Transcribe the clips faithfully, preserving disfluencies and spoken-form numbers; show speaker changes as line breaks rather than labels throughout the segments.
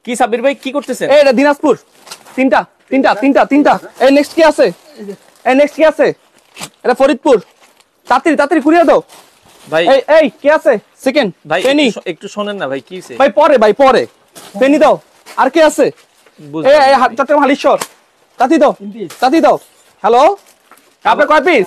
কি সাব্বির ভাই কি করতেছেন?
এই এটা দিনাজপুর তিনটা তিনটা তিনটা তিনটা এই নেক্সট কি আছে এই নেক্সট কি আছে এটা ফরিদপুর তাড়াতাড়ি তাড়াতাড়ি কুরিয়ে দাও
ভাই
এই এই কি আছে সেকেন্ড
ভাই
পেনি
একটু শুনেন না ভাই কি হইছে
ভাই পরে ভাই পরে পেনি দাও আর কি আছে এই এই চট্টগ্রাম হালিশহর তাড়াতাড়ি দাও তাড়াতাড়ি দাও হ্যালো আপনি কয় পিস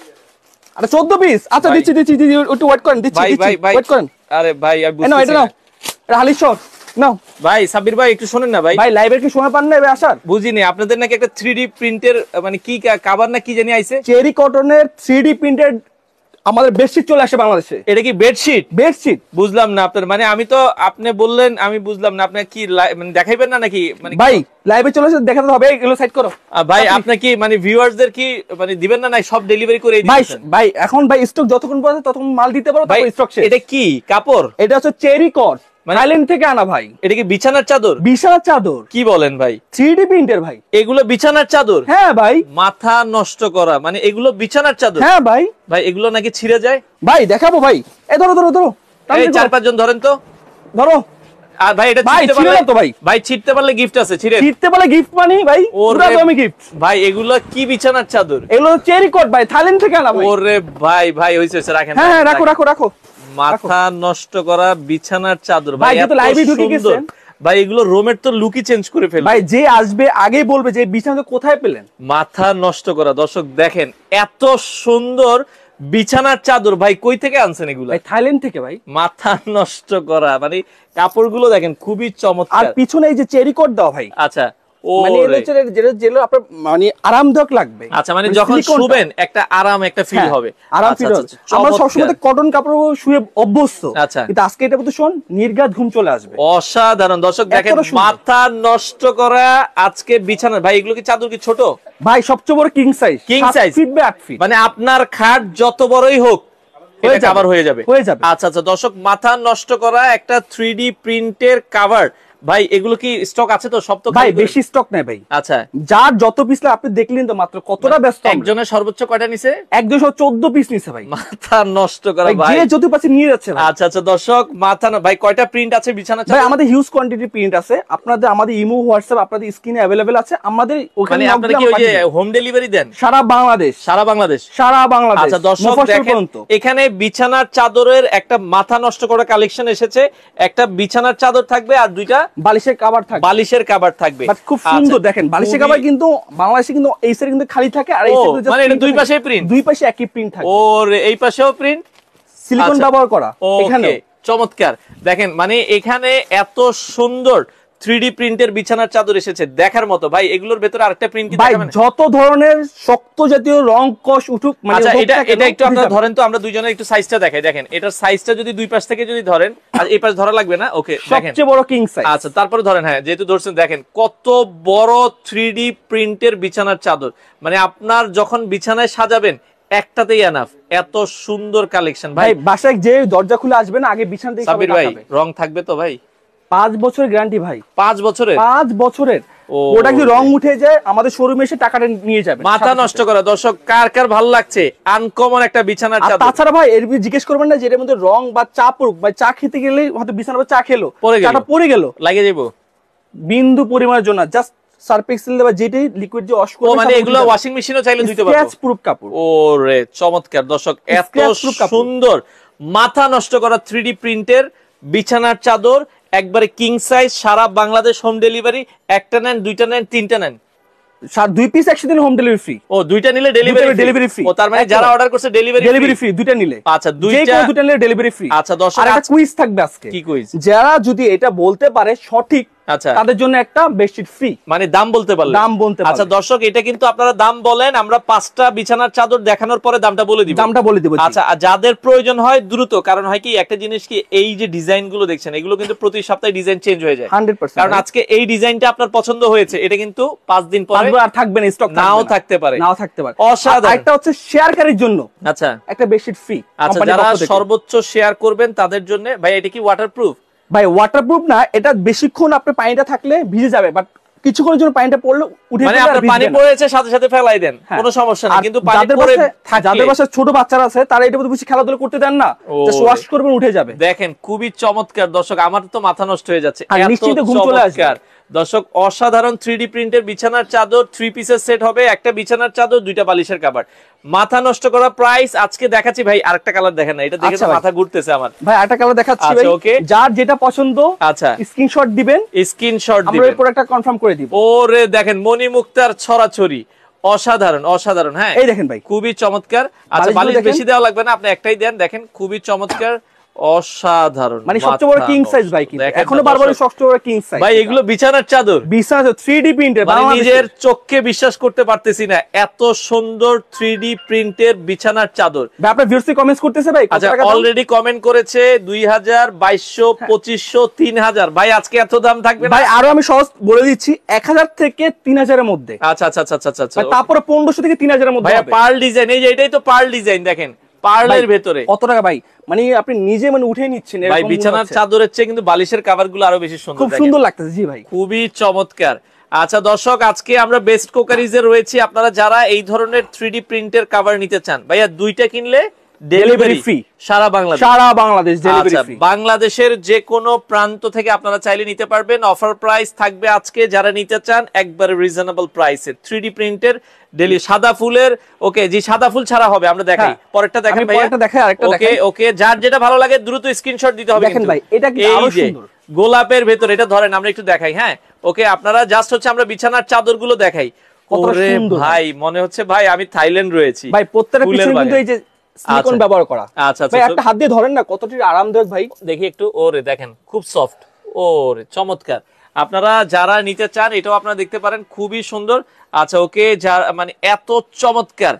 আরে চৌদ্দ পিস আচ্ছা দিচ্ছি দিচ্ছি দিচ্ছি একটু ওয়েট করেন দিচ্ছি দিচ্ছি ওয়েট করেন
আরে ভাই আমি বুঝতেছি
না এটা নাও এটা হালিশহর নাও
ভাই সাব্বির ভাই একটু শুনেন না ভাই
ভাই লাইভের কি সময় পান না এবে আসার
বুঝিনি আপনাদের নাকি একটা থ্রি ডি প্রিন্টের মানে কি কভার না কি জানি আইছে
চেরি কটনের থ্রি ডি প্রিন্টেড আমাদের বেডশিট চলে আসে বাংলাদেশে
এটা কি বেডশিট
বেডশিট
বুঝলাম না আপনার মানে আমি তো আপনি বললেন আমি বুঝলাম না আপনি কি মানে দেখাইবেন না নাকি মানে
ভাই লাইভে চলে এসে দেখাতে হবে এগুলো সাইড করো
ভাই আপনি কি মানে ভিউয়ারদের কি মানে দিবেন না নাই সব ডেলিভারি করে দিবেন
ভাই এখন ভাই স্টক যতক্ষণ পর্যন্ত ততক্ষণ মাল দিতে পারো তারপর স্টক শেষ
এটা কি কাপড়
এটা হচ্ছে চেরি কট থাইল্যান্ড থেকে আনা ভাই
এটা কি বিছানার চাদর
বিছানার চাদর
কি বলেন ভাই
থ্রি ডি প্রিন্টের ভাই
এগুলো বিছানার চাদর
হ্যাঁ ভাই
মাথা নষ্ট করা মানে এগুলো বিছানার চাদর
হ্যাঁ ভাই
ভাই এগুলো নাকি ছিঁড়ে যায়
ভাই দেখাবো ভাই এই ধরো ধরো ধরো
এই চার পাঁচ জন ধরেন তো
ধরো
আর ভাই এটা
ভাই
ছিঁড়তে পারলে
তো ভাই
ভাই ছিঁড়তে পারলে গিফট আছে ছিঁড়ে
ছিঁড়তে পারলে গিফট মানে ভাই পুরো দামি গিফট
ভাই এগুলো কি বিছানার চাদর
এগুলো চেরি কট ভাই থাইল্যান্ড থেকে আনা ভাই
ওরে ভাই ভাই হইছে রাখেন
হ্যাঁ হ্যাঁ রাখো রাখো রাখো
মাথা নষ্ট করা বিছানার চাদর
ভাই এত লাইভে ঢুকে গেছেন
ভাই এগুলো রোমের তো লুকই চেঞ্জ করে ফেলবে
ভাই যে আসবে আগেই বলবে যে বিছানা কোথায় পেলেন
মাথা নষ্ট করা দর্শক দেখেন এত সুন্দর বিছানার চাদর ভাই কই থেকে আনছেন এগুলো
ভাই থাইল্যান্ড থেকে ভাই
মাথা নষ্ট করা মানে কাপড়গুলো দেখেন খুবই চমৎকার
আর পিছনে এই যে চেরি কোট দাও ভাই
আচ্ছা ও
মানে এটা যেটা যেটা আপনার মানে আরামদায়ক লাগবে
আচ্ছা মানে যখন শুবেন একটা আরাম একটা ফিল হবে
আরাম ফিল হবে আমরা সবসময় কটন কাপড় শুয়ে অভ্যস্ত কিন্তু আজকে এটা বলতে শুন নির্ঘাত ঘুম চলে আসবে
অসাধারণ দর্শক দেখেন মাথা নষ্ট করা আজকে বিছানা ভাই এগুলো কি চাদর কি ছোট
ভাই সবচেয়ে বড় king size
king size
feet by আট ফিট
মানে আপনার খাট যত বড়ই হোক এটা কভার হয়ে যাবে
হয়ে যাবে
আচ্ছা আচ্ছা দর্শক মাথা নষ্ট করা একটা থ্রি ডি প্রিন্টের কভার ভাই এগুলো কি স্টক আছে তো সব তো
ভাই বেশি স্টক নাই ভাই
আচ্ছা
যার যত পিস আপনি দেখলেন তো মাত্র কতটা ব্যস্ত
একজনের সর্বোচ্চ কয়টা নিছে
একশো চৌদ্দ পিস নিছে ভাই
মাথা নষ্ট করা ভাই
যে যত পাশে নিয়ে যাচ্ছে
আচ্ছা আচ্ছা দর্শক মাথা না ভাই কয়টা প্রিন্ট আছে বিছানা
ভাই আমাদের হিউজ কোয়ান্টিটি প্রিন্ট আছে আপনাদের আমাদের ইমো হোয়াটসঅ্যাপ আপনাদের স্ক্রিনে अवेलेबल আছে আমাদের ওখানে
আপনারা কি ওই যে হোম ডেলিভারি দেন
সারা বাংলাদেশ
সারা বাংলাদেশ
সারা বাংলাদেশ
আচ্ছা দর্শক দেখেন এখানে বিছানার চাদরের একটা মাথা নষ্ট করা কালেকশন এসেছে একটা বিছানার চাদর থাকবে আর দুইটা
বালিশের কভার থাকবে
বালিশের কভার থাকবে
খুব সুন্দর দেখেন বালিশের কভার কিন্তু বাংলাদেশে কিন্তু এই সাইডে কিন্তু খালি থাকে আর এই সাইডে
মানে এটা দুই পাশে প্রিন্ট
দুই পাশে একই প্রিন্ট থাকে
ওর এই পাশেও প্রিন্ট
সিলিকন ব্যবহার করা
এখানে চমৎকার দেখেন মানে এখানে এত সুন্দর থ্রি ডি প্রিন্টের বিছানার চাদর এসেছে দেখার মতো ভাই এগুলোর ভেতরে আরেকটা প্রিন্ট কি দেখাবেন
যত ধরনের শক্ত জাতীয় রং কষ উঠুক
মানে আচ্ছা এটা এটা একটু আপনারা ধরেন তো আমরা দুইজনের একটু সাইজটা দেখাই দেখেন এটার সাইজটা যদি দুই পাশ থেকে যদি ধরেন আর এই পাশ ধরা লাগবে না ওকে দেখেন
সবচেয়ে বড় কিং সাইজ
আচ্ছা তারপরে ধরেন হ্যাঁ যেহেতু ধরছেন দেখেন কত বড় থ্রি ডি প্রিন্টের বিছানার চাদর মানে আপনার যখন বিছানায় সাজাবেন একটাতেই এনাফ এত সুন্দর কালেকশন ভাই
বাসায় যে দরজা খুলে আসবে না আগে বিছানা দেখে
সাবির ভাই রং থাকবে তো ভাই
পাঁচ বছরের গ্যারান্টি ভাই
পাঁচ বছরের
পাঁচ বছরের ওটা যদি রং উঠে যায় আমাদের শোরুমে এসে টাকাটা নিয়ে যাবে
মাথা নষ্ট করা দর্শক কার কার ভালো লাগছে আনকমন একটা বিছানার চাদর
তাছাড়া ভাই এর জিজ্ঞেস করবেন না যে এর মধ্যে রং বা চা পড়ুক বা চা খেতে গেলে হয়তো বিছানা চা খেলো চাটা পড়ে গেল
লাগে যাবো
বিন্দু পরিমাণের জন্য জাস্ট সার্ফ এক্সেল দেবা যেটাই লিকুইড যে ওয়াশ করবে
মানে এগুলো ওয়াশিং মেশিনও চাইলে ধুইতে পারবো
স্ক্র্যাচ প্রুফ কাপড়
ওরে চমৎকার দর্শক এত সুন্দর মাথা নষ্ট করা থ্রি ডি প্রিন্টের বিছানার চাদর একবারে কিং সাইজ সারা বাংলাদেশ হোম ডেলিভারি একটা নেন দুইটা নেন তিনটা নেন
দুই পিস একসাথে হোম ডেলিভারি ফ্রি
ও দুইটা নিলে ডেলিভারি
ডেলিভারি ফ্রি
ও তার মানে যারা অর্ডার করছে ডেলিভারি
ডেলিভারি ফ্রি দুইটা নিলে
আচ্ছা দুইটা
দুইটা নিলে ডেলিভারি ফ্রি
আচ্ছা দর্শক
আর একটা কুইজ থাকবে আজকে
কি কুইজ
যারা যদি এটা বলতে পারে সঠিক
আচ্ছা
তাদের জন্য একটা বেডশিট ফ্রি
মানে দাম বলতে পারলে
দাম বলতে
আচ্ছা দর্শক এটা কিন্তু আপনারা দাম বলেন আমরা পাঁচটা বিছানার চাদর দেখানোর পরে দামটা বলে দিব
দামটা বলে দিব
আচ্ছা যাদের প্রয়োজন হয় দ্রুত কারণ হয় কি একটা জিনিস কি এই যে ডিজাইন গুলো দেখছেন এগুলো কিন্তু প্রতি সপ্তাহে ডিজাইন চেঞ্জ হয়ে যায়
হান্ড্রেড পার্সেন্ট
কারণ আজকে এই ডিজাইনটা আপনার পছন্দ হয়েছে এটা কিন্তু পাঁচ দিন পরে
আর থাকবে না স্টক
নাও থাকতে পারে
নাও থাকতে পারে
অসাধারণ
একটা হচ্ছে শেয়ারকারীর জন্য
আচ্ছা
একটা বেডশিট ফ্রি
আচ্ছা যারা সর্বোচ্চ শেয়ার করবেন তাদের জন্য ভাই এটা কি ওয়াটারপ্রুফ
ভাই ওয়াটারপ্রুফ না এটা বেশিক্ষণ আপনি পানিটা থাকলে ভিজে যাবে বাট কিছুক্ষণের জন্য পানিটা পড়লে উঠে
মানে আপনার পানি পড়েছে সাথে সাথে ফেলাই দেন, কোনো সমস্যা নেই। কিন্তু পানি পড়ে থাকে,
যাদের বাসায় ছোট বাচ্চারা আছে তারা এটা বেশি খেলাধুলা করতে দেন না, জাস্ট ওয়াশ করবেন উঠে যাবে।
দেখেন খুবই চমৎকার দর্শক, আমার তো মাথা নষ্ট হয়ে যাচ্ছে,
নিশ্চিন্তে ঘুম চলে আসবে
দর্শক। অসাধারণ থ্রি ডি প্রিন্টের বিছানার চাদর, থ্রি পিসের সেট হবে, একটা বিছানার চাদর, দুইটা বালিশের কভার, মাথা নষ্ট করা প্রাইস। আজকে দেখাচ্ছি ভাই আরেকটা কালার দেখেন না, এটা দেখে তো মাথা ঘুরতেছে আমার।
ভাই আরেকটা কালার দেখাচ্ছি ভাই, ওকে যার যেটা পছন্দ আচ্ছা স্ক্রিনশট দিবেন, স্ক্রিনশট দিবেন, আমরা এরপর একটা কনফার্ম করে দিব।
ওরে দেখেন মনি মুক্তার ছড়াছড়ি, অসাধারণ অসাধারণ। হ্যাঁ
এই দেখেন ভাই
খুবই চমৎকার। আচ্ছা বালিশ বেশি দেওয়া লাগবে না, আপনি একটাই দেন, দেখেন খুবই চমৎকার অসাধারণ,
মানে সবচেয়ে বড় কিং সাইজ ভাই, কিন্তু এখনো বারবার সবচেয়ে বড় কিং সাইজ
ভাই। এগুলো বিছানার চাদর,
বিছানার থ্রি ডি প্রিন্টের,
মানে নিজের চোখকে বিশ্বাস করতে পারতেছি না, এত সুন্দর থ্রি ডি প্রিন্টের বিছানার চাদর।
ভাই আপনার ভিউয়ার্স কমেন্টস করতেছে ভাই,
আচ্ছা অলরেডি কমেন্ট করেছে দুই হাজার, বাইশশো, পঁচিশশো, তিন হাজার। ভাই আজকে এত দাম থাকবে না,
ভাই আরো আমি সহজ বলে দিচ্ছি, এক হাজার থেকে তিন হাজার এর মধ্যে।
আচ্ছা আচ্ছা আচ্ছা আচ্ছা আচ্ছা,
তারপরে পনেরোশো থেকে তিন হাজার এর মধ্যে।
ভাই পার্ল ডিজাইন, এই যে এটাই তো পার্ল ডিজাইন, দেখেন পার্লের ভেতরে
কত টাকা ভাই, মানে আপনি নিজে মানে উঠে নিচ্ছেন।
ভাই বিছানার চাদরের চেয়ে কিন্তু বালিশের কভারগুলো আরো বেশি সুন্দর,
খুব সুন্দর লাগতেছে। জি ভাই
খুবই চমৎকার। আচ্ছা দর্শক আজকে আমরা বেস্ট কোকারিজে রয়েছি, আপনারা যারা এই ধরনের থ্রি ডি প্রিন্টের কভার নিতে চান, ভাইয়া দুইটা কিনলে ডেলিভারি ফ্রি সারা বাংলাদেশ,
সারা বাংলাদেশ ডেলিভারি ফ্রি।
বাংলাদেশের যে কোনো প্রান্ত থেকে আপনারা চাইলে নিতে পারবেন। অফার প্রাইস থাকবে আজকে, যারা নিতে চান একবারে রিজনেবল প্রাইসে থ্রি ডি প্রিন্টের ডেলি সাদা ফুলের। ওকে জি সাদা ফুল ছাড়া হবে, আমরা দেখাই পরেরটা দেখেন ভাই,
পরেরটা দেখাই আরেকটা
দেখাই। ওকে ওকে যার যেটা ভালো লাগে দ্রুত স্ক্রিনশট দিতে হবে।
দেখেন ভাই এটা কি আরো সুন্দর,
গোলাপের ভেতর এটা ধরেন, আমরা একটু দেখাই। হ্যাঁ ওকে আপনারা জাস্ট হচ্ছে আমরা বিছানার চাদরগুলো দেখাই। ওরে ভাই মনে হচ্ছে ভাই আমি থাইল্যান্ড রয়েছি
ভাই, প্রত্যেকটা পিছনে কিন্তু এই যে সিলিকন ব্যবহার করা।
আচ্ছা আচ্ছা
ভাই একটা হাত দিয়ে ধরেন না, কতটি আরামদায়ক ভাই,
দেখি একটু। ওরে দেখেন খুব সফট, ওরে চমৎকার। আপনারা যারা নিতে চান এটাও আপনারা দেখতে পারেন, খুবই সুন্দর। আচ্ছা ওকে যারা মানে এত চমৎকার,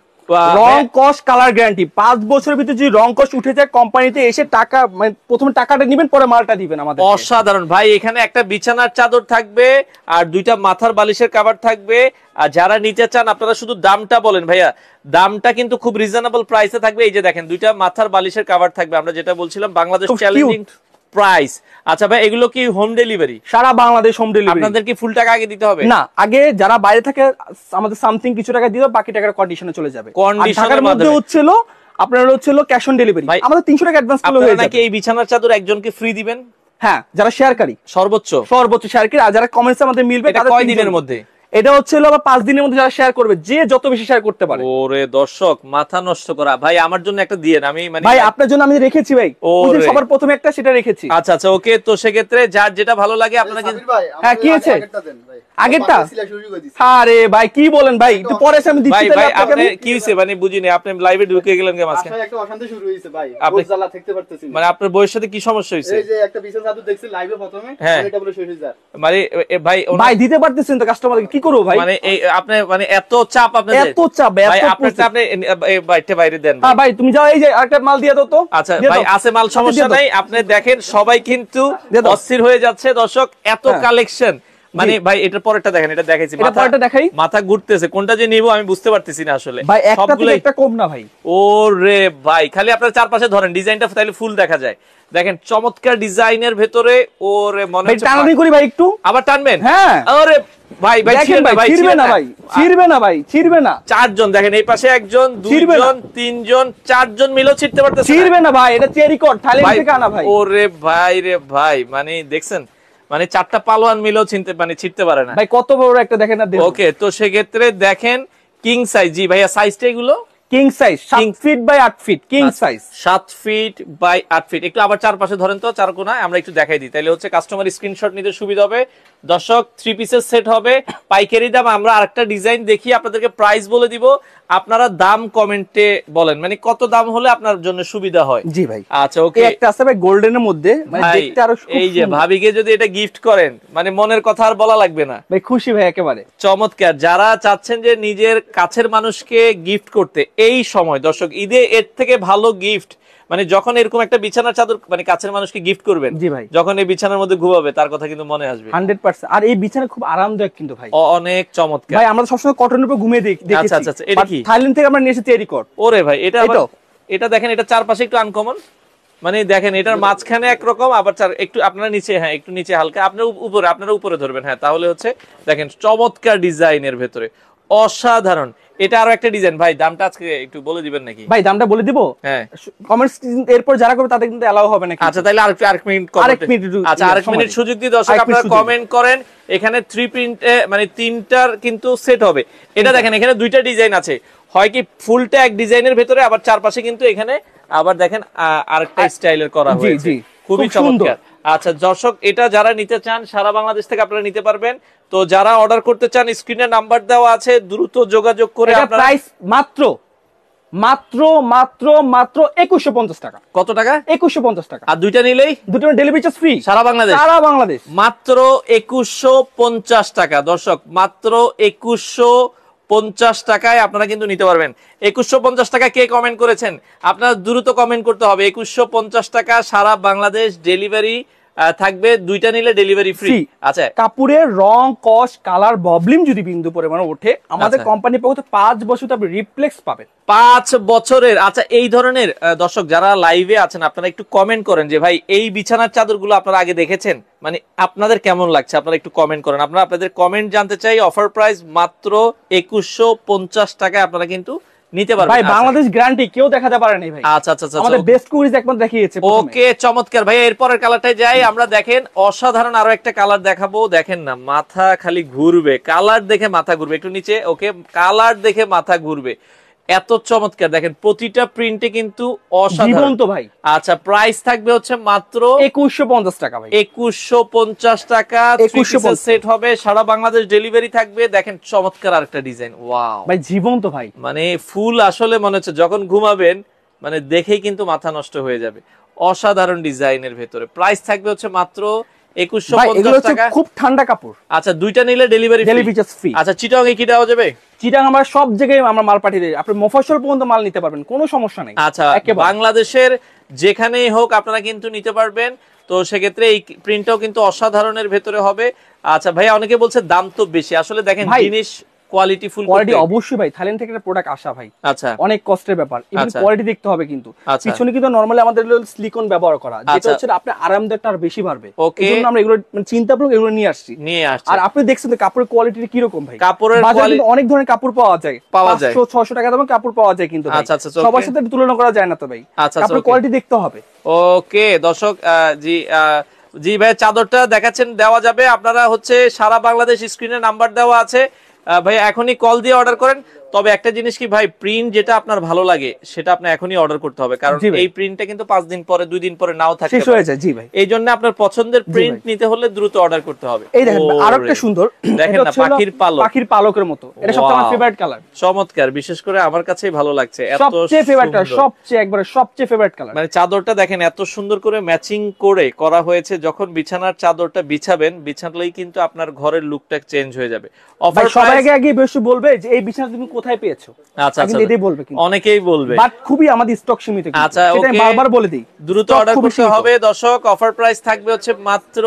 রং কস কালার গ্যারান্টি, পাঁচ বছরের ভিতরে যদি রং কস উঠে যায় কোম্পানিতে এসে টাকা মানে প্রথমে টাকাটা নেবেন পরে মালটা দিবেন আমাদের।
অসাধারণ ভাই, এখানে একটা বিছানার চাদর থাকবে আর দুইটা মাথার বালিশের কভার থাকবে। আর যারা নিতে চান আপনারা শুধু দামটা বলেন ভাইয়া, দামটা কিন্তু খুব রিজনেবল প্রাইসে থাকবে। এই যে দেখেন দুইটা মাথার বালিশের কভার থাকবে, আমরা যেটা বলছিলাম বাংলাদেশ চ্যালেঞ্জিং প্রাইস। আচ্ছা ভাই এগুলো কি হোম ডেলিভারি?
সারা বাংলাদেশ হোম ডেলিভারি।
আপনাদের কি ফুল টাকা আগে দিতে হবে?
না, আগে যারা বাইরে থাকে আমাদের সামথিং কিছু টাকা দিও, বাকি টাকার কন্ডিশনে চলে যাবে।
কন্ডিশনের মধ্যে
হচ্ছিল আপনার হচ্ছিল ক্যাশ অন ডেলিভারি, আমাদের তিনশো টাকা অ্যাডভান্স করলে হয়ে যাবে।
নাকি এই বিছানার চাদর একজনকে ফ্রি দিবেন?
হ্যাঁ যারা শেয়ারকারী,
সর্বোচ্চ
সর্বোচ্চ শেয়ারকারী, আর যারা কমেন্টসে আমাদের মিলবে
তাদের কয় দিনের মধ্যে?
এটা হচ্ছে আবার পাঁচ দিনের মধ্যে যারা শেয়ার করবে, যে যত বেশি শেয়ার করতে পারে।
ওরে দর্শক মাথা নষ্ট করা ভাই, আমার জন্য একটা দিয়েন, আমি মানে
ভাই আপনার জন্য আমি রেখেছি ভাই, ওই সবার প্রথমে একটা সেটা রেখেছি।
আচ্ছা আচ্ছা ওকে, তো সেক্ষেত্রে যার যেটা ভালো লাগে আপনারা কিন্তু
হ্যাঁ কি আছে আগেরটা। আরে ভাই কি বলেন ভাই, একটু পরে এসে আমি দিচ্ছি।
ভাই আপনি কি হইছে মানে বুঝিনি, আপনি লাইভে ঢুকে গেলেন কেন আজকে?
আসলে একটা অশান্তি শুরু হইছে ভাই, বহুত জ্বালা থাকতে পারতেছি না।
মানে আপনার বউয়ের সাথে কি সমস্যা হইছে?
এই যে একটা বিছানা চাদর দেখছি লাইভে প্রথমে, এটা বলে শেষ হয়ে যায়।
মানে ভাই
ভাই দিতে পারতেছেন তো কাস্টমারকে, কি করব ভাই?
মানে এই আপনি মানে এত চাপ আপনাদের,
এত চাপ
ভাই আপনারটা আপনি বাইরে বাইরে দেন।
হ্যাঁ ভাই তুমি যাও, এই যে আরেকটা মাল দিয়ে দাও তো।
আচ্ছা ভাই আছে মাল, সমস্যা নাই। আপনি দেখেন সবাই কিন্তু অস্থির হয়ে যাচ্ছে দর্শক, এত কালেকশন। মানে ভাই এটার পরেরটা দেখেন, এটা দেখাইছি,
মাথাটা দেখাই,
মাথা ঘুরতেছে, কোনটা যে নিব আমি বুঝতে পারতেছি না আসলে।
ভাই একটা থেকে একটা কম না ভাই।
ওরে ভাই খালি আপনার চারপাশে ধরেন, ডিজাইনটা তাহলে ফুল দেখা যায়। দেখেন চমৎকার ডিজাইনের ভেতরে। ওরে মনে হচ্ছে
টানানি করি ভাই একটু,
আবার টানবেন?
হ্যাঁ
আরে ভাই ভাই ছিড়বে না ভাই,
ছিড়বে না ভাই, ছিড়বে না ভাই, ছিড়বে না।
চারজন দেখেন, এই পাশে একজন, দুইজন, তিনজন, চারজন মিলেও ছিড়তে পারতেছে,
ছিড়বে না ভাই, এটা চেরি কোড থাইল্যান্ড থেকে আনা ভাই।
ওরে ভাই রে ভাই, মানে দেখছেন মানে চারটা পালোয়ান মিলেও ছিনতে মানে ছিড়তে পারে না
ভাই, কত বড় একটা দেখেন না।
ওকে তো সেক্ষেত্রে দেখেন কিং সাইজ। জি ভাইয়া সাইজটা এগুলো
কিং সাইজ, সাত ফিট বাই আট ফিট কিং সাইজ,
সাত ফিট বাই আট ফিট। একটু আবার চারপাশে ধরেন তো, চার কোণায় আমরা একটু দেখাই দিই, তাহলে হচ্ছে কাস্টমার স্ক্রিনশট নিতে সুবিধা হবে। দর্শক থ্রি পিসের সেট হবে, পাইকারি দাম। আমরা আরেকটা ডিজাইন দেখি আপনাদেরকে প্রাইস বলে দিব, আপনারা দাম কমেন্টে বলেন, মানে কত দাম হলে আপনার জন্য সুবিধা হয়।
জি ভাই
আচ্ছা ওকে,
একটা আছে ভাই গোল্ডেনের মধ্যে, মানে দেখতে আরো সুন্দর।
এই যে ভাবিকে যদি এটা গিফট করেন মানে মনের কথা আর বলা লাগবে না
ভাই, খুশি ভাই একেবারে।
চমৎকার। যারা চাচ্ছেন যে নিজের কাছের মানুষকে গিফট করতে এই সময় দর্শক ঈদে, এর থেকে ভালো গিফট মানে যখন এরকম একটা বিছানার চাদর মানে কাছের মানুষকে গিফট করবেন,
জি ভাই,
যখন এই বিছানার মধ্যে ঘুমাবে তার কথা কিন্তু মনে আসবে
একশো পার্সেন্ট। আর এই বিছানা খুব আরামদায়ক কিন্তু ভাই,
অনেক চমৎকার
ভাই। আমরা সবসময় কটনের উপর ঘুমিয়ে দেখি।
আচ্ছা আচ্ছা এটা কি?
থাইল্যান্ড থেকে আমরা নিয়ে এসেছি চেরি কোড।
ওরে ভাই এটা এটা দেখেন, এটা চারপাশে একটু আনকমন, মানে দেখেন এটার মাঝখানে একরকম, আবার একটু আপনারা নিচে, হ্যাঁ একটু নিচে হালকা, আপনার উপরে, আপনারা উপরে ধরবেন, হ্যাঁ তাহলে হচ্ছে দেখেন চমৎকার ডিজাইনের ভেতরে অসাধারণ। এটা আরো একটা ডিজাইন ভাই, দামটা আজকে একটু বলে দিবেন নাকি?
ভাই দামটা বলে দিব, হ্যাঁ কমেন্টস এরপর যারা করবে তাদের কিন্তু এলাও হবে না।
আচ্ছা তাহলে আরেকটু আরেক মিনিট আরেক মিনিট আচ্ছা আরেক মিনিট সুযোগ দিয়ে দর্শক আপনারা কমেন্ট করেন। এখানে থ্রি প্রিন্ট মানে তিনটার কিন্তু সেট হবে। এটা দেখেন এখানে দুইটা ডিজাইন আছে, হয় কি ফুলটা এক ডিজাইনের ভেতরে, আবার চারপাশে কিন্তু এখানে আবার দেখেন আরেকটা স্টাইলের করা হয়েছে, খুবই চমৎকার। আচ্ছা দর্শক এটা যারা নিতে চান সারা বাংলাদেশ থেকে আপনারা নিতে পারবেন। তো যারা অর্ডার করতে চান স্ক্রিনে নাম্বার দেওয়া আছে, দ্রুত যোগাযোগ করে আপনারা।
প্রাইস মাত্র মাত্র মাত্র মাত্র একুশশো পঞ্চাশ টাকা।
কত টাকা?
একুশশো পঞ্চাশ টাকা।
আর দুইটা নিলেই
দুটো ডেলিভারি চার্জ ফ্রি
সারা বাংলাদেশ,
সারা বাংলাদেশ
মাত্র একুশশো পঞ্চাশ টাকা। দর্শক মাত্র একুশশো পঞ্চাশ টাকায় আপনারা কিন্তু নিতে পারবেন। একুশশো পঞ্চাশ টাকা কে কমেন্ট করেছেন আপনারা দ্রুত কমেন্ট করতে হবে। একুশশো পঞ্চাশ টাকা সারা বাংলাদেশ ডেলিভারি থাকবে, দুইটা নিলে ডেলিভারি ফ্রি। আচ্ছা
কাপড়ের রং কস কালার প্রবলেম যদি বিন্দু পরিমাণে ওঠে আমাদের কোম্পানি পক্ষ থেকে পাঁচ বছর আপনি রিপ্লেক্স পাবেন, পাঁচ
বছরের। আচ্ছা এই ধরনের দর্শক যারা লাইভে আছেন আপনারা একটু কমেন্ট করেন যে ভাই এই বিছানার চাদরগুলো আপনারা আগে দেখেছেন, মানে আপনাদের কেমন লাগছে আপনারা একটু কমেন্ট করেন। আপনারা আপনাদের কমেন্ট জানতে চাই। অফার প্রাইস মাত্র একুশশো পঞ্চাশ টাকায় আপনারা কিন্তু নিতে পারবেন।
ভাই বাংলাদেশ গ্যারান্টি কেউ দেখাতে পারে নাই ভাই।
আচ্ছা আচ্ছা আচ্ছা
আমাদের বেস্ট কুরিজ একবার দেখিয়েছে।
ওকে চমৎকার ভাই, এরপরের কালারটাই যাই আমরা। দেখেন অসাধারণ আরো একটা কালার দেখাবো, দেখেন না মাথা খালি ঘুরবে, কালার দেখে মাথা ঘুরবে। একটু নিচে, ওকে কালার দেখে মাথা ঘুরবে, এত চমৎকার। দেখেন প্রতিটা প্রিন্টে কিন্তু অসাধারণ
ভাই।
আচ্ছা প্রাইস থাকবে হচ্ছে মাত্র
একুশশো পঞ্চাশ টাকা ভাই,
একুশশো পঞ্চাশ টাকা। একুশশো সেট হবে, সারা বাংলাদেশ ডেলিভারি থাকবে। দেখেন চমৎকার আরেকটা ডিজাইন, ওয়াও ভাই জীবন্ত ভাই, মানে ফুল আসলে মনে হচ্ছে যখন ঘুমাবেন মানে দেখেই কিন্তু মাথা নষ্ট হয়ে যাবে। অসাধারণ ডিজাইনের ভেতরে প্রাইস থাকবে হচ্ছে মাত্র একুশশো পঞ্চাশ টাকা।
খুব ঠান্ডা কাপড়।
আচ্ছা দুইটা নিলে ডেলিভারি ফ্রি। আচ্ছা চিটাং এ কি দেওয়া যাবে?
চিটাং আমরা সব জায়গায় আমরা মাল পাঠিয়ে দিই, আপনি মফস্বল পর্যন্ত মাল নিতে পারবেন, কোনো সমস্যা নেই।
আচ্ছা বাংলাদেশের যেখানেই হোক আপনারা কিন্তু নিতে পারবেন। তো সেক্ষেত্রে এই প্রিন্টটাও কিন্তু অসাধারণের ভেতরে হবে। আচ্ছা ভাইয়া অনেকে বলছে দাম তো বেশি, আসলে দেখেন জিনিস কোয়ালিটি ফুল
কোয়ালিটি অবশ্যই ভাই, থাইল্যান্ড থেকে একটা প্রোডাক্ট আসা ভাই, আচ্ছা অনেক কষ্টের ব্যাপার, ইভেন কোয়ালিটি দেখতে হবে কিন্তু। পিছনে কিন্তু নরমালি আমাদের সিলিকন ব্যবহার করা, যেটা হচ্ছে আপনি আরামদায়কটা আর বেশি বাড়বে। এজন্য আমরা এগুলো মানে চিন্তা করে এগুলো নিয়ে আসছি নিয়ে আসছি আর আপনি দেখছেন যে কাপড়ের কোয়ালিটি কি রকম ভাই। কাপড়ের কোয়ালিটি অনেক ধরনের কাপড় পাওয়া যায়, পাওয়া যায় পাঁচশো ছয়শো টাকা দামের কাপড় পাওয়া যায় কিন্তু আচ্ছা আচ্ছা সবার সাথে তুলনা করা যায় না তো ভাই। কাপড়ের কোয়ালিটি দেখতে হবে। ওকে দর্শক জি জি ভাই চাদরটা দেখাচ্ছেন দেওয়া যাবে, আপনারা হচ্ছে সারা বাংলাদেশ স্ক্রিনে নাম্বার দেওয়া আছে ভাই, এখনই কল দিয়ে অর্ডার করেন। তবে একটা জিনিস কি ভাই, প্রিন্ট যেটা আপনার ভালো লাগে সেটা আপনি এখনই অর্ডার করতে হবে, কারণ এই প্রিন্টটা কিন্তু পাঁচ দিন পরে দুই দিন পরে নাও থাকে, শেষ হয়ে যায়। জি ভাই, এই জন্য আপনার পছন্দের প্রিন্ট নিতে হলে দ্রুত অর্ডার করতে হবে। এই দেখেন আরেকটা সুন্দর, দেখেন না পাখির পালক, পাখির পালকের মতো, এটা সবচেয়ে আমার ফেভারিট কালার। চমৎকার, বিশেষ করে আমার কাছেই ভালো লাগছে, এত সবচেয়ে ফেভারিট কালার, সবচেয়ে একবারে সবচেয়ে ফেভারিট কালার। মানে চাদরটা দেখেন এত সুন্দর করে ম্যাচিং করে করা হয়েছে, যখন বিছানার চাদরটা বিছাবেন বিছানালেই কিন্তু আপনার ঘরের লুকটা চেঞ্জ হয়ে যাবে। অফার সবাই আগে আগে বেশি বলবে যে এই বিছানা তুমি কোথায় পেয়েছো, আচ্ছা আচ্ছা এটাই বলবে, কিন্তু অনেকেই বলবে, বাট খুবই আমাদের স্টক সীমিত, আচ্ছা সেটা বারবার বলে দেই, দ্রুত অর্ডার করতে হবে দর্শক। অফার প্রাইস থাকবে হচ্ছে মাত্র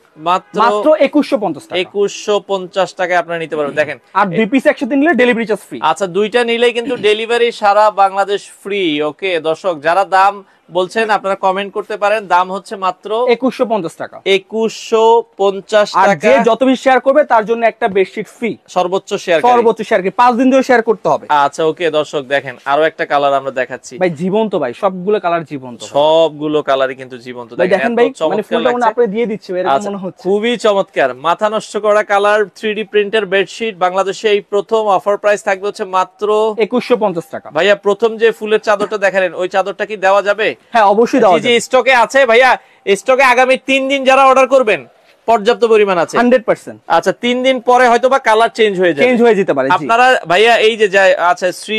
মাত্র একুশশো পঞ্চাশ টাকা, একুশশো পঞ্চাশ টাকায় আপনারা নিতে পারবেন। দেখেন আর দুই পিস একসাথে নিলে ডেলিভারি চার্জ ফ্রি। আচ্ছা দুইটা নিলেই কিন্তু ডেলিভারি সারা বাংলাদেশ ফ্রি। ওকে দর্শক যারা দাম বলছেন আপনারা কমেন্ট করতে পারেন, দাম হচ্ছে মাত্র একুশশো পঞ্চাশ টাকা, একুশশো পঞ্চাশ টাকা। যে যত বেশি শেয়ার করবে তার জন্য একটা বেডশিট ফ্রি, সর্বোচ্চ শেয়ার সর্বোচ্চ শেয়ার কি পাঁচ দিন ধরে শেয়ার করতে হবে। আচ্ছা ওকে দর্শক দেখেন আরো একটা কালার আমরা দেখাচ্ছি ভাই, জীবন্ত ভাই, সবগুলো কালার জীবন্ত, সবগুলো কালারই কিন্তু জীবন্ত। দেখেন ভাই মানে ফুলটা মনে আপনি দিয়ে দিচ্ছে এরকম মনে হচ্ছে, খুবই চমৎকার, মাথা নষ্ট করা কালার, থ্রি ডি প্রিন্টের বেডশিট, বাংলাদেশে এই প্রথম। অফার প্রাইস থাকবে হচ্ছে মাত্র একুশশো পঞ্চাশ টাকা। ভাইয়া প্রথম যে ফুলের চাদরটা দেখালেন ওই চাদরটা কি দেওয়া যাবে? হ্যাঁ অবশ্যই দেওয়া যাবে, স্টকে আছে ভাইয়া, স্টকে আগামী তিন দিন যারা অর্ডার করবেন পর্যাপ্ত পরিমাণ আছে, হান্ড্রেড পার্সেন্ট। আচ্ছা তিন দিন পরে হয়তো বা কালার চেঞ্জ হয়ে যাবে, চেঞ্জ হয়ে যেতে পারে। আপনারা ভাইয়া এই যে আচ্ছা শ্রী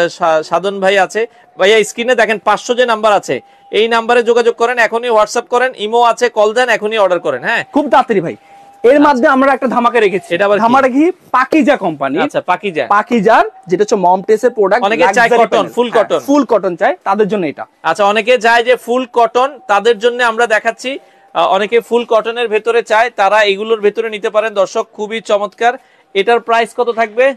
সাধন ভাই আছে ভাইয়া, স্ক্রিনে দেখেন পাঁচশো যে নাম্বার আছে এই নাম্বারে যোগাযোগ করেন, এখনই হোয়াটসঅ্যাপ করেন, ইমো আছে, কল দেন, এখনই অর্ডার করেন। হ্যাঁ খুব তাড়াতাড়ি ভাই। এর মধ্যে আমরা একটা ধামাকা রেখেছি, এটা আবার ধামাকা কি পাকিজা কোম্পানি। আচ্ছা পাকিজা, পাকিজার যেটা হচ্ছে মমটেসের প্রোডাক্ট, অনেকে চায় cotton, full cotton, full cotton চায় তাদের জন্য এটা। আচ্ছা অনেকে চায় যে ফুল কটন, তাদের জন্য আমরা দেখাচ্ছি। অনেকে ফুল কটনের ভেতরে চায়, তারা এগুলোর ভেতরে নিতে পারেন দর্শক, খুবই চমৎকার। এটার প্রাইস কত থাকবে?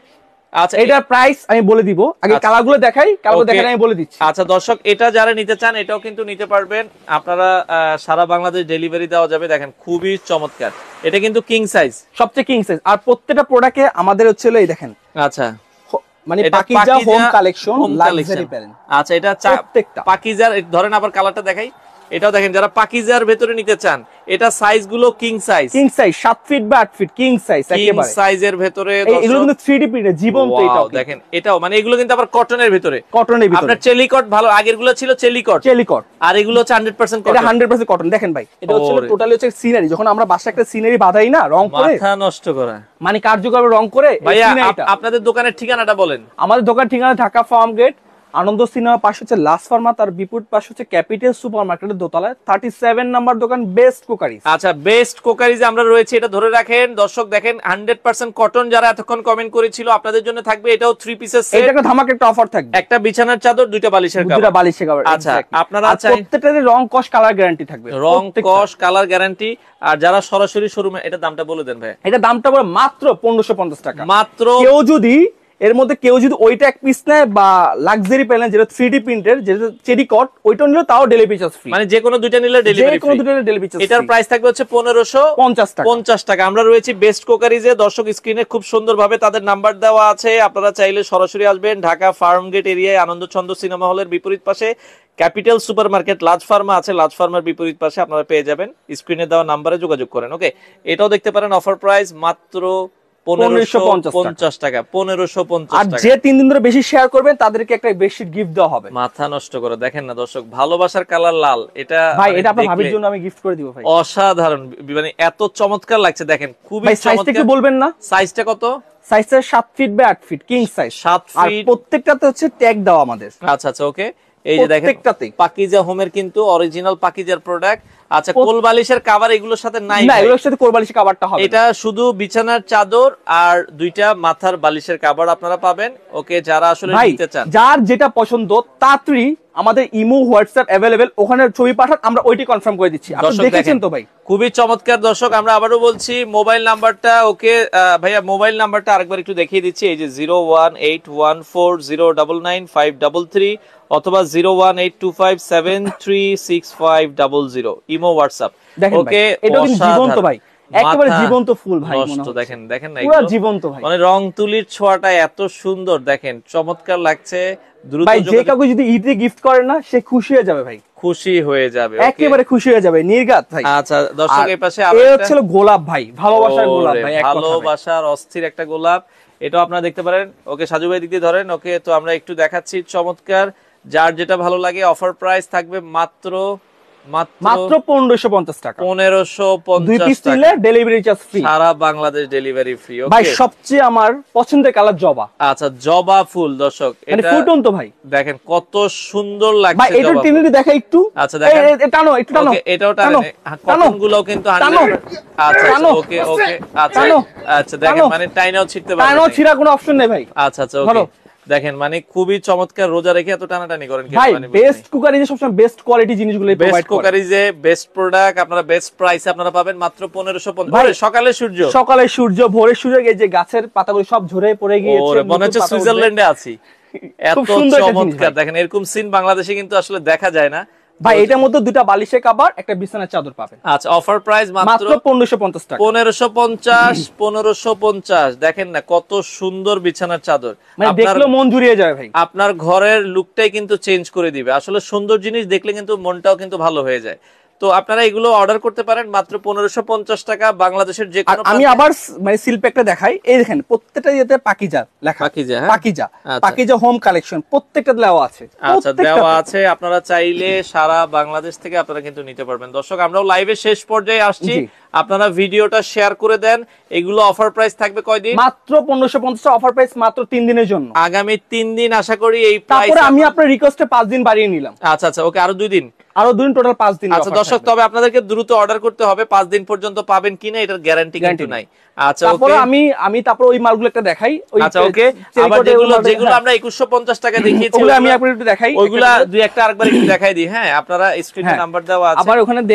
আচ্ছা এটার প্রাইস আমি বলে দিব, আগে কালারগুলো দেখাই, কালারগুলো দেখাই আমি বলে দিচ্ছি।
আচ্ছা দর্শক, এটা যারা নিতে চান এটাও কিন্তু নিতে পারবেন আপনারা, সারা বাংলাদেশ ডেলিভারি দেওয়া যাবে। দেখেন খুবই চমৎকার, এটা কিন্তু কিং সাইজ,
সবচেয়ে কিং সাইজ। আর প্রত্যেকটা প্রোডাক্টে আমাদের হচ্ছে এই দেখেন,
আচ্ছা
মানে Pakiza home collection luxury parent.
আচ্ছা এটা পাকিজার, ধরেন আবার কালারটা দেখাই, এটাও দেখেন যারা পাকিজার ভেতরে নিতে চান, এটা সাইজ গুলো কিং সাইজ,
কিং সাইজ সাত ফিট বা আট ফিট কিং সাইজ একেবারে,
কিং সাইজের ভেতরে
এগুলো কিন্তু থ্রি ডি প্রিন্ট জীবন্ত। এটাও
দেখেন, এটাও মানে এগুলো কিন্তু আবার কটনের ভিতরে,
কটনের ভিতরে
আপনার চেলিকট ভালো, আগেরগুলো ছিল চেলিকট,
চেলিকট,
আর এগুলো হচ্ছে হান্ড্রেড পার্সেন্ট কটন,
এটা হান্ড্রেড পার্সেন্ট কটন। দেখেন ভাই, এটা হচ্ছে টোটালি হচ্ছে সিনারি, যখন আমরা বাসায় একটা সিনারি বাঁধাই না রং করে,
মাথা নষ্ট করা, মানে
কার্যকর রং করে।
ভাইয়া আপনাদের দোকানের ঠিকানাটা বলেন।
আমাদের দোকানের ঠিকানা Dhaka Farm Gate, Ananda cinema পাশে হচ্ছে লাস্ট ফার্মা, তার বিপরীত পাশে হচ্ছে ক্যাপিটাল সুপার মার্কেটের দোতলায় থার্টি সেভেন নাম্বার দোকান, বেস্ট কুকারিজ।
আচ্ছা বেস্ট কুকারিজ আমরা রয়েছে, এটা ধরে রাখেন দর্শক। দেখেন হান্ড্রেড পার্সেন্ট কটন, যারা এতক্ষণ কমেন্ট করেছিল আপনাদের জন্য থাকবে এটাও থ্রি পিসের সেট,
এটা একটা ধামাকা একটা অফার থাকবে,
একটা বিছানার চাদর, দুইটা বালিশের কভার,
দুইটা বালিশের কভার।
আচ্ছা আপনারা চাই
প্রত্যেকটাতে রং কস কালার গ্যারান্টি থাকবে,
রং কস কালার গ্যারান্টি। আর যারা সরাসরি শোরুমে, এটা দামটা বলে দেন ভাই।
এটা দামটা বলে মাত্র পনেরোশো পঞ্চাশ টাকা
মাত্র।
কেউ যদি এর মধ্যে কেউ যদি ওইটা এক পিস নেয় বা লাক্সারি প্যানেল যেটা থ্রি ডি প্রিন্টের, যেটা চেরি কট, ওইটা নিলেও তাও ডেলিভারি চার্জ ফ্রি,
মানে যে কোনো দুইটা নিলে ডেলিভারি ফ্রি,
ডেলিভারি চার্জ।
এটার প্রাইস থাকবে হচ্ছে পনেরোশো পঞ্চাশ টাকা। আমরা রয়েছি বেস্ট কুকারিজে, দর্শক স্ক্রিনে খুব সুন্দরভাবে তাদের নাম্বার দেওয়া আছে, আপনারা চাইলে সরাসরি আসবেন। ঢাকা ফার্মগেট এরিয়ায় আনন্দচন্দ্র সিনেমা হলের বিপরীত পাশে Capital Super Market Lazz Pharma আছে, লাজ ফার্মার বিপরীত পাশে আপনারা পেয়ে যাবেন। স্ক্রিনে দেওয়া নাম্বারে যোগাযোগ করেন। ওকে, এটাও দেখতে পারেন, অফার প্রাইস মাত্র পনেরোশো পঞ্চাশ টাকা, পনেরোশো পঞ্চাশ টাকা।
আর যে তিন দিন ধরে বেশি শেয়ার করবেন তাদেরকে একটা বেডশিট গিফট দেওয়া হবে।
মাথা নষ্ট করে দেখেন না দর্শক, ভালোবাসার কালার লাল, এটা
ভাই এটা আপনার ভাবির জন্য আমি গিফট করে দিব ভাই,
অসাধারণ, মানে এত চমৎকার লাগছে। দেখেন খুবই চমৎকার।
সাইজটা কি বলবেন না?
সাইজটা কত?
সাইজটা সাত ফিট বাই আট ফিট কিং সাইজ,
সাত ফিট।
প্রত্যেকটাতে হচ্ছে ট্যাগ দাও আমাদের।
আচ্ছা আচ্ছা ওকে, এই যে দেখেন পাকিজা হোমের কিন্তু অরিজিনাল পাকিজার প্রোডাক্ট। আচ্ছা কোল বালিশের কভার এগুলোর সাথে নাই,
না এগুলোর সাথে কোল বালিশের কভারটা হবে,
এটা শুধু বিছানার চাদর আর দুইটা মাথার বালিশের কভার আপনারা পাবেন। ওকে, যারা আসলে নিতে চান,
যার যেটা পছন্দ তাড়াতাড়ি আমাদের ইমো হোয়াটসঅ্যাপ अवेलेबल, ওখানে ছবি পাঠান, আমরা ওইটি কনফার্ম করে দিচ্ছি। আপনি দেখেছেন তো ভাই,
খুবই চমৎকার। দর্শক আমরা আবারও বলছি মোবাইল নাম্বারটা, ওকে ভাইয়া মোবাইল নাম্বারটা আরেকবার একটু দেখিয়ে দিচ্ছি, এই যে zero one eight one four zero double nine five double three অথবা zero one eight two five seven three six five double zero, imo WhatsApp. Okay,
এটা কিন্তু জীবন্ত ভাই, একেবারে জীবন্ত ফুল ভাই,
নষ্ট দেখেন দেখেন না,
পুরো জীবন্ত ভাই,
মানে রং তুলির ছোঁয়াটা এত সুন্দর, দেখেন চমৎকার লাগছে। দ্রুত
ভাই যে কাউকে যদি ঈদে গিফট করেন না, সে খুশি হয়ে যাবে ভাই,
খুশি হয়ে যাবে,
একেবারে খুশি হয়ে যাবে নির্গাত ভাই।
আচ্ছা দর্শক এই পাশে
এই হচ্ছে গোলাপ ভাই, ভালোবাসার গোলাপ ভাই,
ভালোবাসার অস্থির একটা গোলাপ, এটাও আপনারা দেখতে পারেন। ওকে সাজু ভাই দিক দিয়ে ধরেন। ওকে, তো আমরা একটু দেখাচ্ছি চমৎকার, যার যেটা ভালো লাগে। অফার প্রাইস থাকবে মাত্র
মাত্র পনেরোশো পঞ্চাশ টাকা,
পনেরোশো
দুই পিস
পঞ্চাশ
নিলে ডেলিভারি চার্জ ফ্রি,
সারা বাংলাদেশ ডেলিভারি ফ্রি।
ভাই সবচেয়ে আমার পছন্দের কালার জবা।
আচ্ছা জবা ফুল দর্শক,
মানে ফুটন তো ভাই,
দেখেন কত সুন্দর লাগছে
ভাই, এটা টেনে দেখা একটু।
আচ্ছা দেখেন,
টানো একটু, টানো,
এটাও টানো, কটনগুলোও কিন্তু হান্ড্রেড। আচ্ছা ওকে ওকে, আচ্ছা আচ্ছা দেখেন, মানে টাইনাও ছিড়তে পারবে,
টানো ছিড়া কোনো অপশন নেই ভাই।
আচ্ছা আচ্ছা ওকে, দেখেন মানে খুবই চমৎকার। রোজা রেখে এত টানাটানি করেন কি?
ভাই বেস্ট কুকারিজে সবসময় বেস্ট কোয়ালিটি জিনিসগুলো প্রোভাইড করে, বেস্ট
কুকারিজে বেস্ট প্রোডাক্ট আপনারা বেস্ট প্রাইসে আপনারা পাবেন মাত্র পনেরোশো পঞ্চাশ। সকালে সূর্য, সকালে
সূর্য, ভোরে সূর্য, এই যে গাছের পাতাগুলো সব ঝরে পড়ে গিয়েছে,
ওরে মনে হচ্ছে সুইজারল্যান্ডে আছি, এত চমৎকার। দেখেন এরকম সিন বাংলাদেশে কিন্তু আসলে দেখা যায় না
ভাই। এটার মধ্যে দুটো বালিশের কভার, একটা বিছানার চাদর পাবেন।
আচ্ছা অফার প্রাইস মাত্র
পনেরোশো পঞ্চাশ টাকা,
পনেরোশো পঞ্চাশ পনেরোশো পঞ্চাশ। দেখেন না কত সুন্দর বিছানার চাদর,
মানে দেখলে মন জুড়িয়ে যায় ভাই,
আপনার ঘরের লুকটাই কিন্তু চেঞ্জ করে দিবে। আসলে সুন্দর জিনিস দেখলে কিন্তু মনটাও কিন্তু ভালো হয়ে যায়। তো আপনারা এগুলো অর্ডার করতে পারেন মাত্র পনেরোশো পঞ্চাশ টাকা, বাংলাদেশের যে কোনো।
আমি আবার মানে সিল প্যাকটা দেখাই, এই দেখেন প্রত্যেকটা ইয়েতে পাকিজা লেখা,
পাকিজা
পাকিজা পাকিজা হোম কালেকশন, প্রত্যেকটা দেওয়া আছে।
আচ্ছা দেওয়া আছে, আপনারা চাইলে সারা বাংলাদেশ থেকে আপনারা কিন্তু নিতে পারবেন। দর্শক আমরাও লাইভে শেষ পর্যায়ে আসছি, আপনারা ভিডিওটা শেয়ার করে দেন। এগুলো অফার প্রাইস থাকবে কয়দিন?
মাত্র পনেরোশো পঞ্চাশ, অফার প্রাইস মাত্র তিন দিনের জন্য,
আগামী তিন দিন আশা করি এই প্রাইস।
তারপরে আমি আপনার রিকোয়েস্টে পাঁচ দিন বাড়িয়ে নিলাম।
আচ্ছা আচ্ছা ওকে, আরো দুই দিন,
আরো দুই দিন, টোটাল পাঁচ দিন।
আচ্ছা দর্শক, তবে আপনাদেরকে দ্রুত অর্ডার করতে হবে, পাঁচ দিন পর্যন্ত পাবেন কিনা এটার গ্যারান্টি কিন্তু নাই। আচ্ছা
তারপরে আমি আমি তারপর ওই মালগুলো একটা দেখাই।
আচ্ছা ওকে, আবার যেগুলো যেগুলো আমরা একুশশো পঞ্চাশ টাকা দেখিয়েছি
ওগুলো আমি আপনাদের একটু দেখাই,
ওইগুলা দুই একটা আরেকবার একটু দেখাই দিই। হ্যাঁ আপনারা স্ক্রিনে নাম্বার দেওয়া আছে,
আবার ওখানে দেন।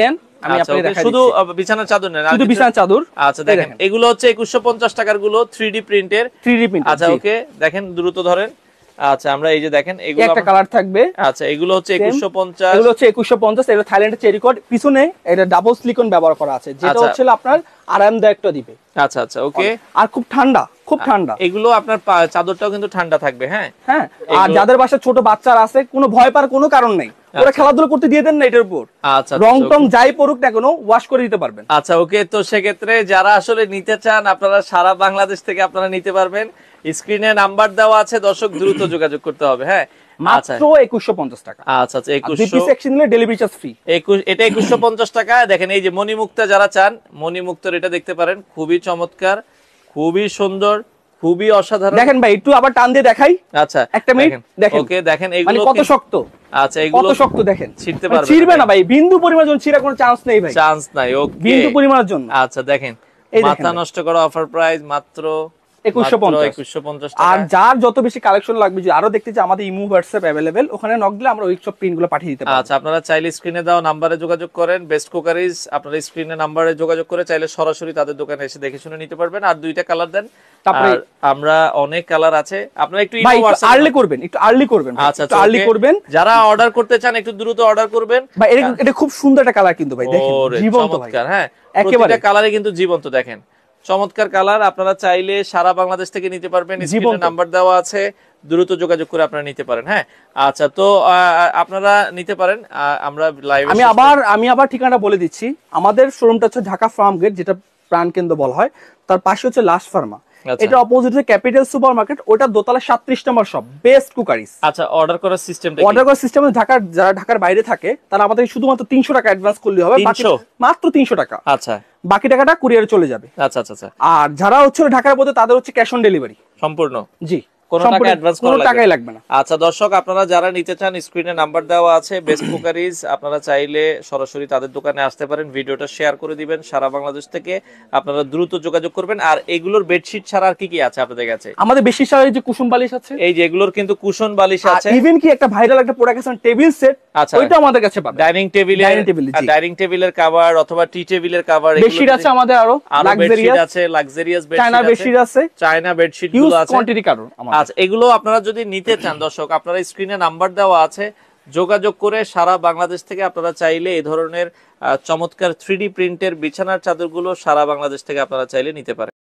আমি আপনাকে দেখাই
শুধু বিছানার চাদর নেন,
শুধু বিছানার চাদর।
আচ্ছা দেখেন এগুলো হচ্ছে একুশশো পঞ্চাশ টাকার গুলো থ্রি ডি প্রিন্টের,
থ্রি ডি প্রিন্ট।
আচ্ছা ওকে দেখেন দ্রুত ধরেন। আচ্ছা আমরা এই যে দেখেন এগুলো
একটা কালার থাকবে।
আচ্ছা এগুলো হচ্ছে একুশশো পঞ্চাশ,
এগুলো হচ্ছে একুশশো পঞ্চাশ। এটা থাইল্যান্ডের চেরি কোড, পিছনে এটা ডাবল সিলিকন ব্যবহার করা আছে, যেটা হচ্ছে আপনার আরামদায়কটা দিবে।
আচ্ছা আচ্ছা ওকে।
আর খুব ঠান্ডা, খুব ঠান্ডা
এগুলো আপনার চাদরটাও কিন্তু ঠান্ডা থাকবে। হ্যাঁ
হ্যাঁ। আর যাদের বাসায় ছোট বাচ্চারা আছে কোনো ভয় পাওয়ার কোনো কারণ নেই, ওরা খেলাধুলা করতে দিয়ে দেন না এটার উপর।
আচ্ছা
রং টং যাই পড়ুক না কোনো ওয়াশ করে দিতে পারবেন।
আচ্ছা ওকে। তো সেক্ষেত্রে যারা আসলে নিতে চান আপনারা সারা বাংলাদেশ থেকে আপনারা নিতে পারবেন। স্ক্রিনে নাম্বার দেওয়া আছে, দর্শক দ্রুত যোগাযোগ করতে হবে। হ্যাঁ
মাত্র একুশশো পঞ্চাশ টাকা।
আচ্ছা আচ্ছা একুশশো,
দুই পিস সেকশন নিলে ডেলিভারি চার্জ ফ্রি।
এটা একুশশো পঞ্চাশ টাকা। দেখেন এই যে মণিমুক্তা যারা চান, মণিমুক্তার এটা দেখতে পারেন, খুবই চমৎকার, খুবই সুন্দর, খুবই অসাধারণ।
দেখেন ভাই একটু আবার টান দিয়ে দেখাই।
আচ্ছা
একটা মিনিট দেখেন।
ওকে দেখেন এগুলো
কত শক্ত।
আচ্ছা এগুলো
কত শক্ত দেখেন,
ছিড়তে পারবে
ছিড়বে না ভাই, বিন্দু পরিমাণ জন ছিড়ার কোনো চান্স নেই ভাই,
চান্স নাই। ওকে
বিন্দু পরিমাণের জন্য।
আচ্ছা দেখেন মাথা নষ্ট করা অফার প্রাইস মাত্র
একুশশো পঞ্চাশ। আর যার যত বেশি কালেকশন লাগবে, যে আরো দেখতে চাই আমাদের ইমো হোয়াটসঅ্যাপ अवेलेबल, ওখানে নক দিলে আমরা ওই সব প্রিন্ট গুলো পাঠিয়ে দিতে পারবো।
আচ্ছা আপনারা চাইলে স্ক্রিনে দাও নাম্বারে যোগাযোগ করেন। বেস্ট কুকারিজ আপনারা স্ক্রিনে নাম্বারে যোগাযোগ করে চাইলে সরাসরি তাদের দোকানে এসে দেখে শুনে নিতে পারবেন। আর দুইটা কালার দেন, তারপরে আমরা অনেক কালার আছে, আপনারা একটু ইমো হোয়াটসঅ্যাপ আর্লি করবেন, একটু আর্লি করবেন। আচ্ছা একটু আর্লি করবেন, যারা অর্ডার করতে চান একটু দ্রুত অর্ডার করবেন ভাই। এটা এটা খুব সুন্দর একটা কালার কিন্তু ভাই, দেখেন জীবন্ত ভাই। হ্যাঁ প্রত্যেকটা কালারে কিন্তু জীবন্ত, দেখেন চমৎকার কালার। আপনারা চাইলে সারা বাংলাদেশ থেকে নিতে পারবেন, স্ক্রিনে নাম্বার দেওয়া আছে, দ্রুত যোগাযোগ করে আপনারা নিতে পারেন। হ্যাঁ আচ্ছা তো আপনারা নিতে পারেন। আমরা লাইভ
আমি আবার আমি আবার ঠিকানাটা বলে দিচ্ছি। আমাদের শোরুমটা হচ্ছে ঢাকা ফার্মগেট, যেটা প্রাণকেন্দ্র বলা হয়, তার পাশে হচ্ছে লাস্ট ফার্মা। এটা অপোজিটে ক্যাপিটাল সুপারমার্কেট, ওটা দোতলা সাতত্রিশ নম্বর শপ, বেস্ট কুকারিজ।
আচ্ছা অর্ডার করার সিস্টেমটা কি?
অর্ডার করার সিস্টেম ঢাকার, যারা ঢাকার বাইরে থাকে তারা আমাদের শুধুমাত্র তিনশো টাকা অ্যাডভান্স করলে হবে, বাকি মাত্র তিনশো টাকা। আচ্ছা বাকি টাকাটা কুরিয়ারে চলে যাবে। আচ্ছা আচ্ছা। আর যারা হচ্ছে ঢাকার মধ্যে তাদের হচ্ছে ক্যাশ অন ডেলিভারি সম্পূর্ণ। জি কোনো টাকা অ্যাডভান্স করা লাগবে, কোনো টাকাই লাগবে না। আচ্ছা দর্শক আপনারা যারা নিতে চান স্ক্রিনে নাম্বার দেওয়া আছে, বেস্ট কুকারিজ, আপনারা চাইলে সরাসরি তাদের দোকানে আসতে পারেন। ভিডিওটা শেয়ার করে দিবেন সারা বাংলাদেশ থেকে, আপনারা দ্রুত যোগাযোগ করবেন। আর এগুলোর বেডশিট ছাড়া আর কি কি আছে আপনাদের কাছে? আমাদের বেশি ছাড়া এই যে কুশন বালিশ আছে, এই যে এগুলোর কিন্তু কুশন বালিশ আছে, ইভেন কি একটা ভাইরাল একটা প্রোডাক্ট আছে টেবিল সেট, আচ্ছা ওইটা আমাদের কাছে পাবেন। ডাইনিং টেবিলের ডাইনিং টেবিলের কভার অথবা টি টেবিলের কভার, বেডশিট আছে আমাদের, আরো লাক্সারিয়াস আছে, লাক্সারিয়াস বেডশিট আছে, চায়না বেডশিট আছে, চায়না বেডশিট গুলো আছে কোয়ান্টিটি কারণ। আচ্ছা এগুলো আপনারা যদি নিতে চান দর্শক, আপনারা স্ক্রিনে নাম্বার দেওয়া আছে, যোগাযোগ করে সারা বাংলাদেশ থেকে আপনারা চাইলে এই ধরনের চমৎকার থ্রি ডি প্রিন্টের বিছানার চাদরগুলো সারা বাংলাদেশ থেকে আপনারা চাইলে নিতে পারেন।